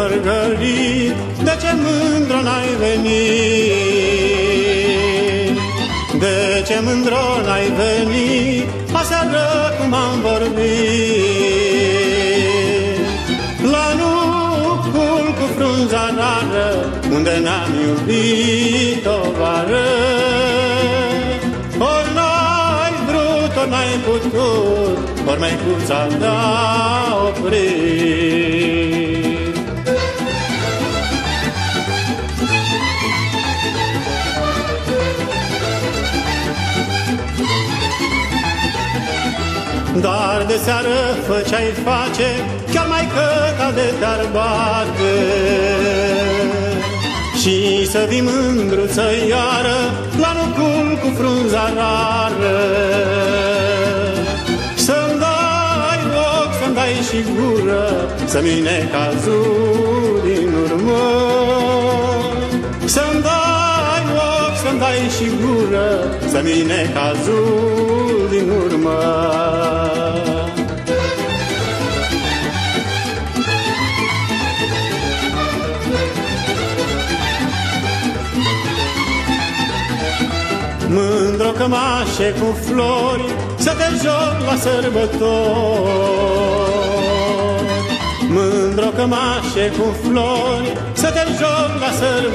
mărgărit, de ce mândro n-ai venit? De ce mândro n-ai venit, aseară cum am vorbit? La nucul cu frunza rară, unde n-am iubit o vară, ori n-ai vrut, ori n-ai putut, ori măicuța n-a oprit. Dar de seară făceai face, chiar mai căta de te-ar bate. Și să vii mândruță iară, la nucul cu frunza rară. Să-mi dai loc, să-mi dai și gură, să-mi necazul din urmă. Să-mi dai loc, să-mi dai și gură, să-mi necazul din urmă. Mândro cămașe cu flori, să te joc la sărbători. Mândro cămașe cu flori, să te joc la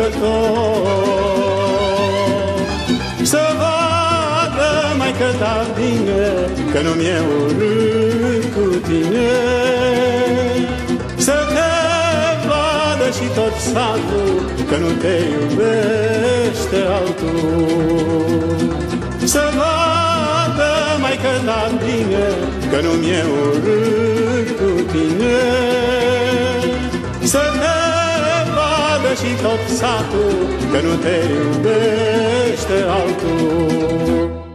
sărbători. Să vadă maică-ta bine, că nu-mi e urât cu tine. Să te vadă și tot satul, că nu te iubește altul. Să vadă maică-ta bine, că nu-mi e urât cu tine. Să te vadă și tot satul, că nu te iubește altul.